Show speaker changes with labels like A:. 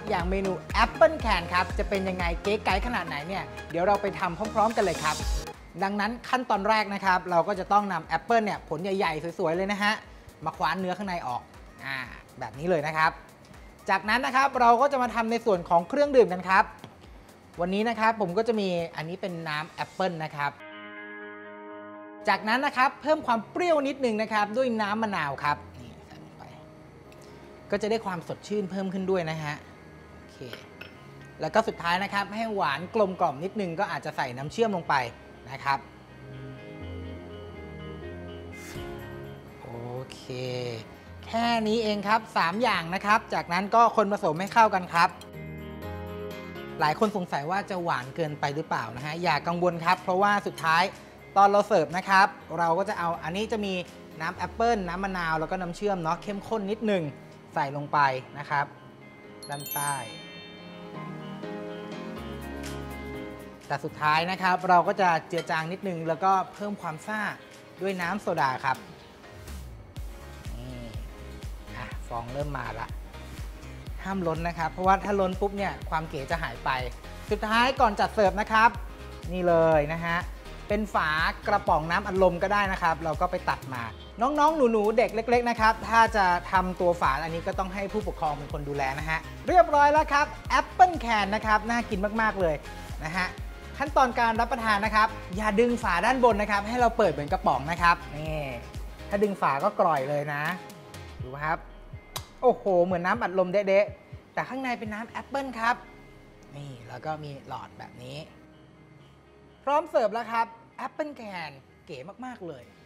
A: อย่างเมนูแอปเปิลแคนครับจะเป็นยังไงเก๋ไก๋ขนาดไหนเนี่ยเดี๋ยวเราไปทำพร้อมๆกันเลยครับดังนั้นขั้นตอนแรกนะครับเราก็จะต้องนำแอปเปิลเนี่ยผลใหญ่ๆสวยๆเลยนะฮะมาคว้านเนื้อข้างในออกแบบนี้เลยนะครับจากนั้นนะครับเราก็จะมาทำในส่วนของเครื่องดื่มกันครับวันนี้นะครับผมก็จะมีอันนี้เป็นน้ำแอปเปิลนะครับจากนั้นนะครับเพิ่มความเปรี้ยวนิดนึงนะครับด้วยน้ำมะนาวครับนี่ใส่ลงไปก็จะได้ความสดชื่นเพิ่มขึ้นด้วยนะฮะโอเคแล้วก็สุดท้ายนะครับให้หวานกลมกล่อมนิดนึงก็อาจจะใส่น้ำเชื่อมลงไปนะครับโอเคแค่นี้เองครับ3อย่างนะครับจากนั้นก็คนผสมให้เข้ากันครับหลายคนสงสัยว่าจะหวานเกินไปหรือเปล่านะฮะอย่ากังวลครับเพราะว่าสุดท้ายตอนเราเสิร์ฟนะครับเราก็จะเอาอันนี้จะมีน้ำแอปเปิลน้ำมะนาวแล้วก็น้ำเชื่อมเนาะเข้มข้นนิดนึงใส่ลงไปนะครับด้านใต้แต่สุดท้ายนะครับเราก็จะเจือจางนิดนึงแล้วก็เพิ่มความซ่าด้วยน้ำโซดาครับฟองเริ่มมาละห้ามล้นนะครับเพราะว่าถ้าล้นปุ๊บเนี่ยความเก๋จะหายไปสุดท้ายก่อนจัดเสิร์ฟนะครับนี่เลยนะฮะเป็นฝากระป๋องน้ำอัดลมก็ได้นะครับเราก็ไปตัดมาน้องๆหนูๆเด็กเล็กๆนะครับถ้าจะทำตัวฝาอันนี้ก็ต้องให้ผู้ปกครองเป็นคนดูแลนะฮะเรียบร้อยแล้วครับแอปเปิลแคนนะครับน่ากินมากๆเลยนะฮะขั้นตอนการรับประทานนะครับอย่าดึงฝาด้านบนนะครับให้เราเปิดเหมือนกระป๋องนะครับนี่ถ้าดึงฝาก็กร่อยเลยนะดูครับโอ้โหเหมือนน้ำอัดลมเด๊ะๆแต่ข้างในเป็นน้ำแอปเปิลครับนี่แล้วก็มีหลอดแบบนี้พร้อมเสิร์ฟแล้วครับแอปเปิลแคนเก๋มากๆเลย